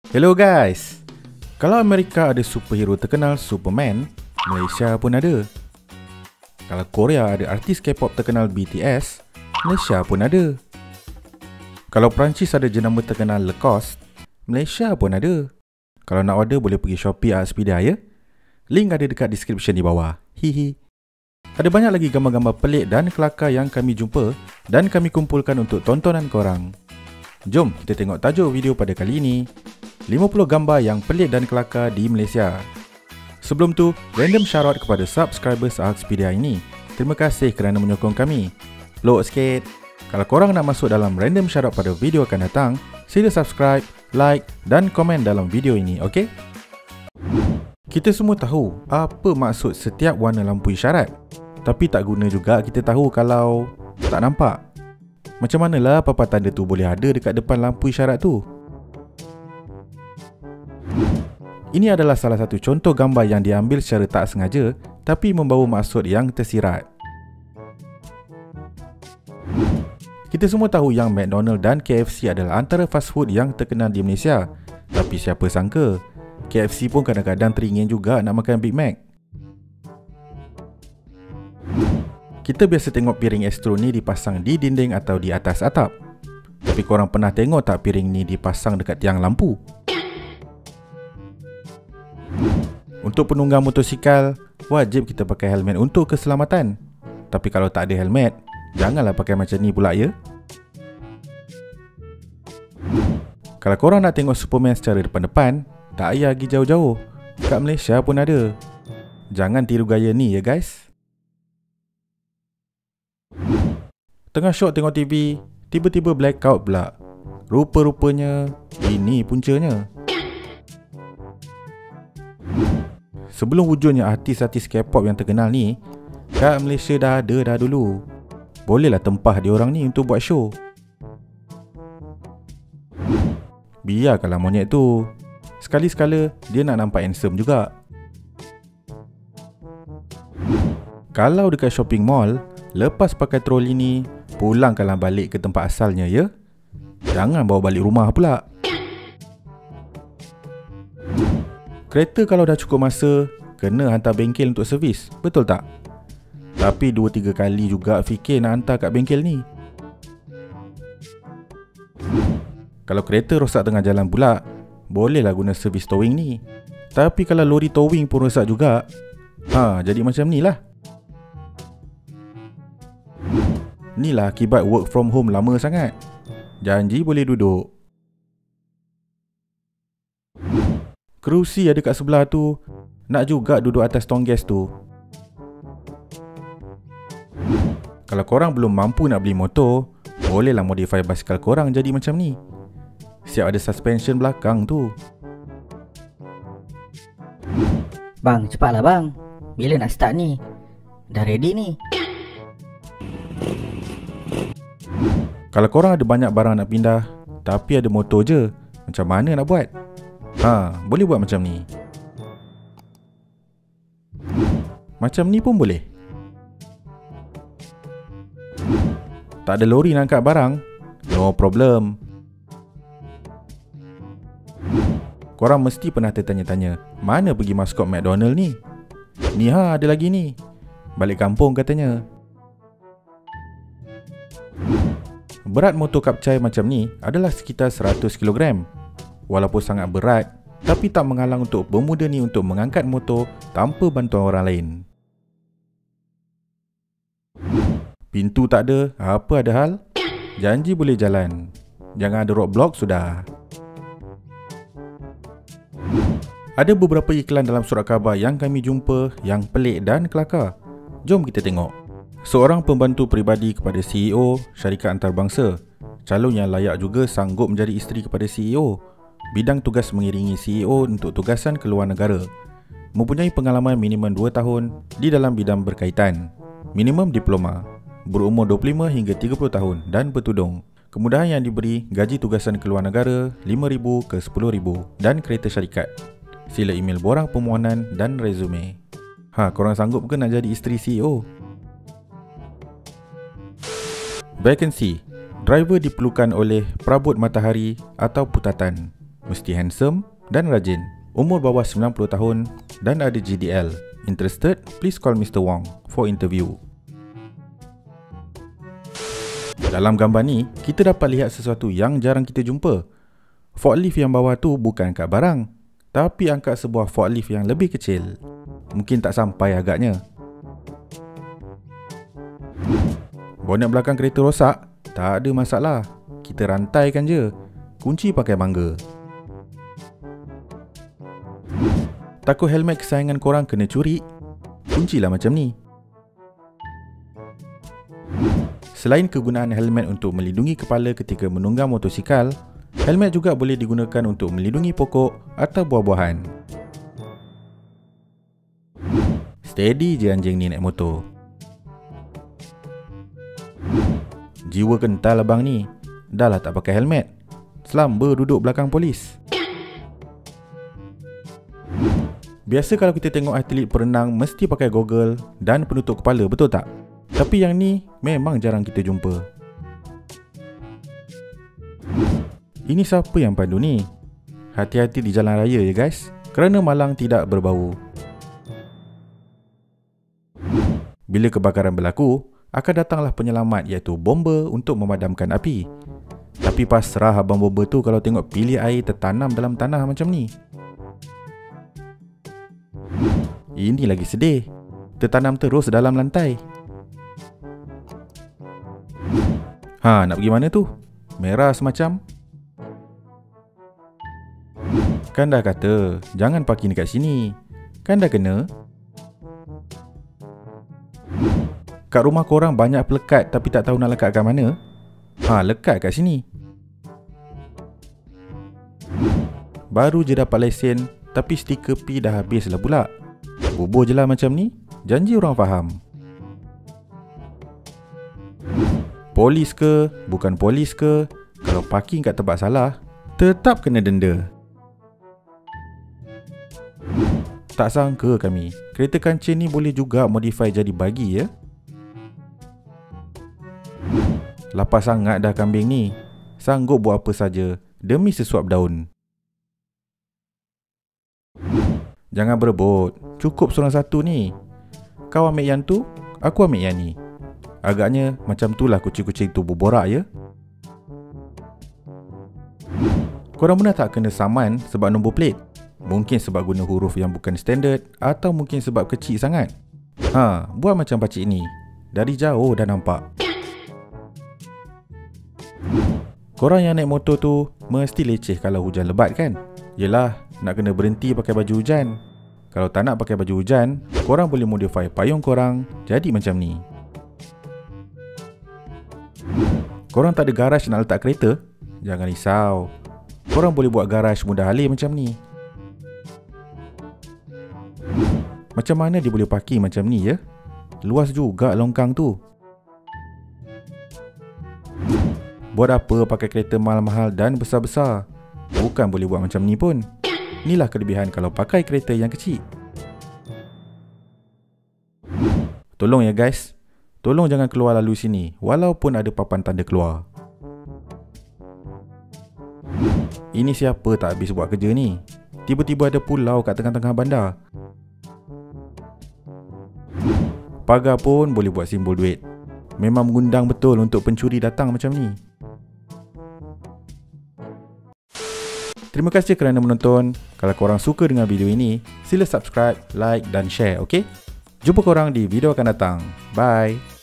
Hello guys. Kalau Amerika ada superhero terkenal Superman, Malaysia pun ada. Kalau Korea ada artis K-pop terkenal BTS, Malaysia pun ada. Kalau Perancis ada jenama terkenal Lacoste, Malaysia pun ada. Kalau nak order boleh pergi Shopee atau Expedia ya. Link ada dekat description di bawah. Hihi. Ada banyak lagi gambar-gambar pelik dan kelakar yang kami jumpa dan kami kumpulkan untuk tontonan korang. Jom kita tengok tajuk video pada kali ini. 50 gambar yang pelik dan kelakar di Malaysia. Sebelum tu, random shoutout kepada subscribers Expedia ini. Terima kasih kerana menyokong kami. Load sikit. Kalau korang nak masuk dalam random shoutout pada video akan datang, sila subscribe, like dan komen dalam video ini, ok? Kita semua tahu apa maksud setiap warna lampu isyarat. Tapi tak guna juga kita tahu kalau tak nampak. Macam manalah papan tanda tu boleh ada dekat depan lampu isyarat tu? Ini adalah salah satu contoh gambar yang diambil secara tak sengaja tapi membawa maksud yang tersirat. Kita semua tahu yang McDonald dan KFC adalah antara fast food yang terkenal di Malaysia. Tapi siapa sangka, KFC pun kadang-kadang teringin juga nak makan Big Mac. Kita biasa tengok piring Astro ni dipasang di dinding atau di atas atap. Tapi korang pernah tengok tak piring ni dipasang dekat tiang lampu? Untuk penunggang motosikal, wajib kita pakai helmet untuk keselamatan. Tapi kalau tak ada helmet, janganlah pakai macam ni pula ya. Kalau korang nak tengok Superman secara depan-depan, tak payah pergi jauh-jauh. Kat Malaysia pun ada. Jangan tiru gaya ni ya guys. Tengah syok tengok TV, tiba-tiba blackout pula. Rupa-rupanya ini puncanya. Sebelum wujudnya artis-artis K-pop yang terkenal ni, kat Malaysia dah ada dah dulu. Bolehlah tempah dia orang ni untuk buat show. Biarkanlah monyet tu. Sekali-sekala dia nak nampak handsome juga. Kalau dekat shopping mall, lepas pakai troli ni, pulangkanlah balik ke tempat asalnya ya. Jangan bawa balik rumah pula. Kereta kalau dah cukup masa, kena hantar bengkel untuk servis, betul tak? Tapi 2-3 kali juga fikir nak hantar kat bengkel ni. Kalau kereta rosak tengah jalan pula, bolehlah guna servis towing ni. Tapi kalau lori towing pun rosak juga, jadi macam ni lah. Inilah akibat work from home lama sangat. Janji boleh duduk. Kerusi ada kat sebelah tu, nak juga duduk atas tong gas tu. Kalau korang belum mampu nak beli motor, bolehlah modify basikal korang jadi macam ni. Siap ada suspension belakang tu. Bang, cepatlah bang. Bila nak start ni? Dah ready ni. Kalau korang ada banyak barang nak pindah, tapi ada motor je, macam mana nak buat? Boleh buat macam ni. Macam ni pun boleh. Tak ada lori nak angkat barang? No problem. Korang mesti pernah tertanya-tanya, mana pergi maskot McDonald ni? Ni ada lagi ni. Balik kampung katanya. Berat motor kapcai macam ni adalah sekitar 100 kg. Walaupun sangat berat, tapi tak menghalang untuk pemuda ni untuk mengangkat motor tanpa bantuan orang lain. Pintu tak ada, apa ada hal? Janji boleh jalan. Jangan ada roadblock sudah. Ada beberapa iklan dalam surat khabar yang kami jumpa yang pelik dan kelakar. Jom kita tengok. Seorang pembantu peribadi kepada CEO syarikat antarabangsa. Calon yang layak juga sanggup menjadi isteri kepada CEO. Bidang tugas mengiringi CEO untuk tugasan ke luar negara. Mempunyai pengalaman minimum 2 tahun di dalam bidang berkaitan. Minimum diploma. Berumur 25 hingga 30 tahun dan bertudung. Kemudahan yang diberi, gaji tugasan ke luar negara RM5,000 ke RM10,000 dan kereta syarikat. Sila email borang permohonan dan resume. Korang sanggup ke nak jadi isteri CEO? Vacancy. Driver diperlukan oleh perabot matahari atau putatan. Mesti handsome dan rajin. Umur bawah 90 tahun dan ada GDL. Interested? Please call Mr. Wong for interview. Dalam gambar ni, kita dapat lihat sesuatu yang jarang kita jumpa. Forklift yang bawah tu bukan angkat barang, tapi angkat sebuah forklift yang lebih kecil. Mungkin tak sampai agaknya. Bonet belakang kereta rosak? Tak ada masalah. Kita rantaikan je. Kunci pakai bangga. Takut helmet kesayangan korang kena curi? Kuncilah macam ni. Selain kegunaan helmet untuk melindungi kepala ketika menunggang motosikal, helmet juga boleh digunakan untuk melindungi pokok atau buah-buahan. Steady je anjing ni naik motor. Jiwa kental abang ni. Dah lah tak pakai helmet. Selamba duduk belakang polis. Biasa kalau kita tengok atlet perenang mesti pakai goggle dan penutup kepala, betul tak? Tapi yang ni memang jarang kita jumpa. Ini siapa yang pandu ni? Hati-hati di jalan raya ya guys, kerana malang tidak berbau. Bila kebakaran berlaku, akan datanglah penyelamat iaitu bomba untuk memadamkan api. Tapi pasrah abang bomba tu kalau tengok pilih air tertanam dalam tanah macam ni. Ini lagi sedih. Tertanam terus dalam lantai. Nak pergi mana tu? Merah semacam. Kan dah kata jangan parking dekat sini. Kan dah kena. Kat rumah korang banyak pelekat tapi tak tahu nak lekat kat mana? Lekat kat sini. Baru je dapat lesen tapi stiker P dah habis lah pula. Bubur je lah macam ni. Janji orang faham. Polis ke, bukan polis ke, kalau parking kat tempat salah, tetap kena denda. Tak sangka kami, kereta kancing ni boleh juga modify jadi bagi ya. Lapar sangat dah kambing ni. Sanggup buat apa saja demi sesuap daun. Jangan berebut. Cukup seorang satu ni. Kau ambil yang tu, aku ambil yang ni. Agaknya macam itulah kucing-kucing tu berborak ya. Korang pernah tak kena saman sebab nombor plate? Mungkin sebab guna huruf yang bukan standard, atau mungkin sebab kecil sangat. Buat macam pakcik ni. Dari jauh dah nampak. Korang yang naik motor tu mesti leceh kalau hujan lebat kan? Yelah, nak kena berhenti pakai baju hujan. Kalau tak nak pakai baju hujan, korang boleh modify payung korang jadi macam ni. Korang tak ada garaj nak letak kereta? Jangan risau. Korang boleh buat garaj mudah alih macam ni. Macam mana dia boleh parking macam ni ya? Luas juga longkang tu. Buat apa pakai kereta mahal-mahal dan besar-besar? Bukan boleh buat macam ni pun. Inilah kelebihan kalau pakai kereta yang kecil. Tolong ya guys. Tolong jangan keluar lalu sini walaupun ada papan tanda keluar. Ini siapa tak habis buat kerja ni? Tiba-tiba ada pulau kat tengah-tengah bandar. Pagar pun boleh buat simbol duit. Memang mengundang betul untuk pencuri datang macam ni. Terima kasih kerana menonton. Kalau korang suka dengan video ini, sila subscribe, like dan share, ok? Jumpa korang di video akan datang. Bye!